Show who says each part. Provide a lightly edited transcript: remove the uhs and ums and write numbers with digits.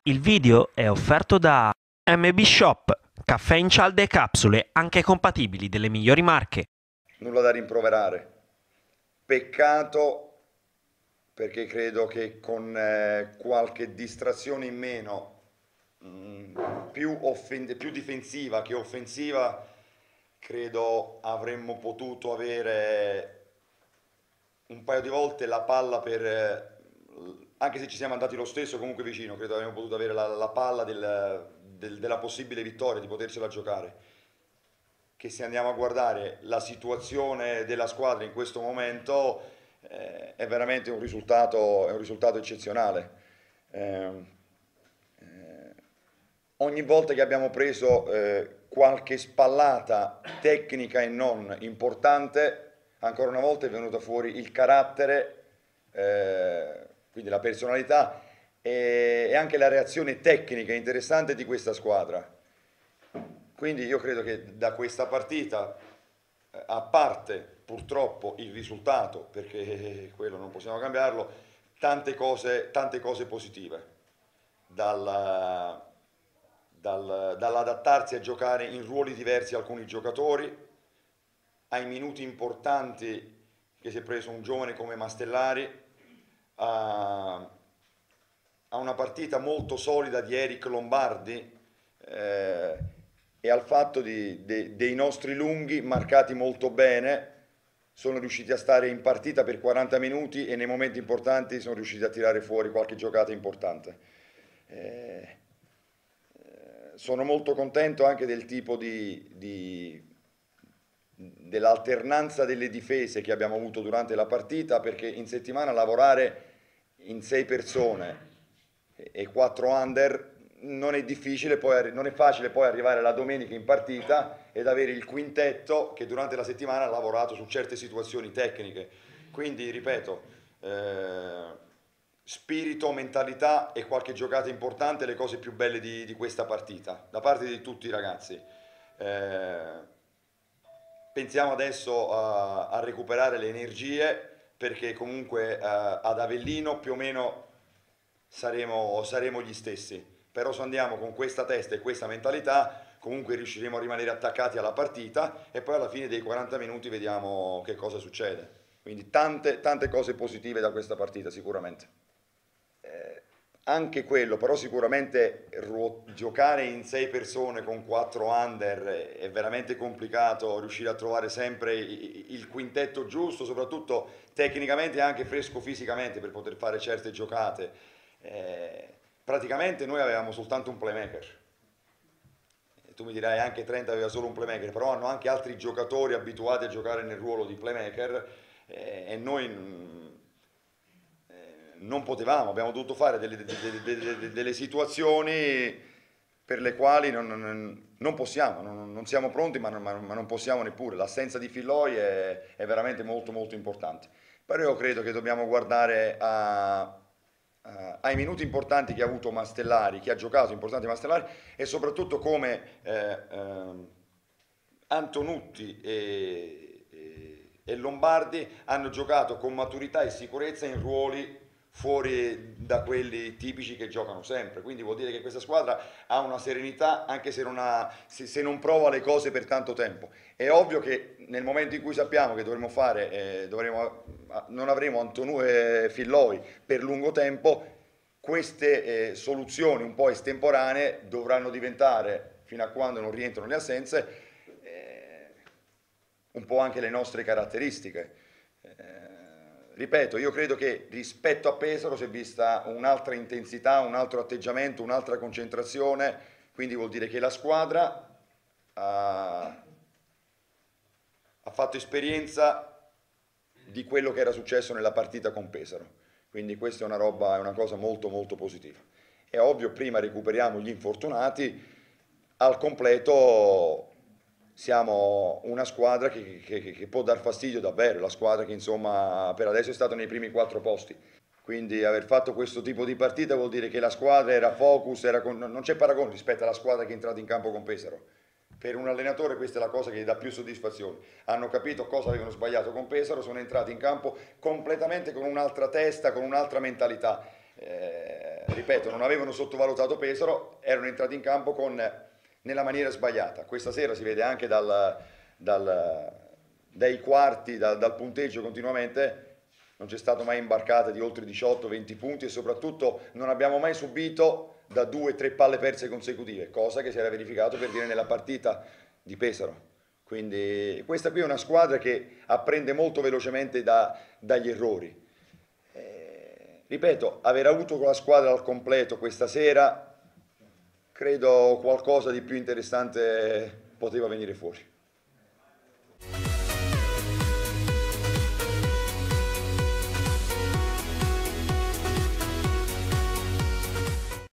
Speaker 1: Il video è offerto da MB Shop, caffè in cialde e capsule, anche compatibili delle migliori marche.
Speaker 2: Nulla da rimproverare. Peccato perché credo che con qualche distrazione in meno, più difensiva che offensiva, credo avremmo potuto avere un paio di volte la palla anche se ci siamo andati lo stesso comunque vicino, credo avremmo potuto avere la palla della possibile vittoria, di potercela giocare. Che se andiamo a guardare la situazione della squadra in questo momento è veramente è un risultato eccezionale. Eh, Ogni volta che abbiamo preso qualche spallata tecnica e non importante, ancora una volta è venuto fuori il carattere, quindi la personalità e anche la reazione tecnica interessante di questa squadra. Quindi io credo che da questa partita, a parte purtroppo il risultato, perché quello non possiamo cambiarlo, tante cose positive. Dalla- Dall'adattarsi a giocare in ruoli diversi alcuni giocatori, ai minuti importanti che si è preso un giovane come Mastellari, a, a una partita molto solida di Eric Lombardi eh, e al fatto dei nostri lunghi marcati molto bene, sono riusciti a stare in partita per 40 minuti e nei momenti importanti sono riusciti a tirare fuori qualche giocata importante. Eh, Sono molto contento anche del tipo dell'alternanza delle difese che abbiamo avuto durante la partita, perché in settimana lavorare in 6 persone e 4 under non è difficile, non è facile poi arrivare la domenica in partita ed avere il quintetto che durante la settimana ha lavorato su certe situazioni tecniche. Quindi, ripeto, spirito, mentalità e qualche giocata importante, le cose più belle di questa partita, da parte di tutti i ragazzi. Eh, Pensiamo adesso a recuperare le energie perché comunque ad Avellino più o meno saremo gli stessi. Però se andiamo con questa testa e questa mentalità, comunque riusciremo a rimanere attaccati alla partita e poi alla fine dei 40 minuti vediamo che cosa succede. Quindi tante cose positive da questa partita sicuramente. Anche quello, però sicuramente giocare in 6 persone con 4 under è veramente complicato, riuscire a trovare sempre il quintetto giusto, soprattutto tecnicamente e anche fresco fisicamente per poter fare certe giocate. Praticamente noi avevamo soltanto un playmaker. Tu mi dirai anche Trent aveva solo un playmaker, però hanno anche altri giocatori abituati a giocare nel ruolo di playmaker e noi non potevamo, abbiamo dovuto fare delle situazioni per le quali non possiamo, non siamo pronti, ma non possiamo neppure. L'assenza di Filoi è veramente molto importante. Però io credo che dobbiamo guardare ai minuti importanti che ha avuto Mastellari, che ha giocato importanti Mastellari, e soprattutto come Antonutti e Lombardi hanno giocato con maturità e sicurezza in ruoli fuori da quelli tipici che giocano sempre. Quindi vuol dire che questa squadra ha una serenità anche se non prova le cose per tanto tempo. È ovvio che nel momento in cui sappiamo che non avremo Antonu e Filloi per lungo tempo, queste soluzioni un po' estemporanee dovranno diventare, fino a quando non rientrano le assenze, un po' anche le nostre caratteristiche. Ripeto, io credo che rispetto a Pesaro si è vista un'altra intensità, un altro atteggiamento, un'altra concentrazione, quindi vuol dire che la squadra ha fatto esperienza di quello che era successo nella partita con Pesaro. Quindi questa è una cosa molto positiva. È ovvio, prima recuperiamo gli infortunati, al completo siamo una squadra che può dar fastidio davvero, la squadra che insomma per adesso è stata nei primi 4 posti. Quindi aver fatto questo tipo di partita vuol dire che la squadra era focus, non c'è paragone rispetto alla squadra che è entrata in campo con Pesaro. Per un allenatore questa è la cosa che gli dà più soddisfazione. Hanno capito cosa avevano sbagliato con Pesaro, sono entrati in campo completamente con un'altra testa, con un'altra mentalità. ripeto, non avevano sottovalutato Pesaro, erano entrati in campo nella maniera sbagliata. Questa sera si vede anche dai quarti, dal punteggio continuamente, non c'è stato mai imbarcata di oltre 18-20 punti e soprattutto non abbiamo mai subito da 2-3 palle perse consecutive, cosa che si era verificato per dire nella partita di Pesaro. Quindi questa qui è una squadra che apprende molto velocemente dagli errori. Ripeto, aver avuto la squadra al completo questa sera, credo qualcosa di più interessante poteva venire fuori.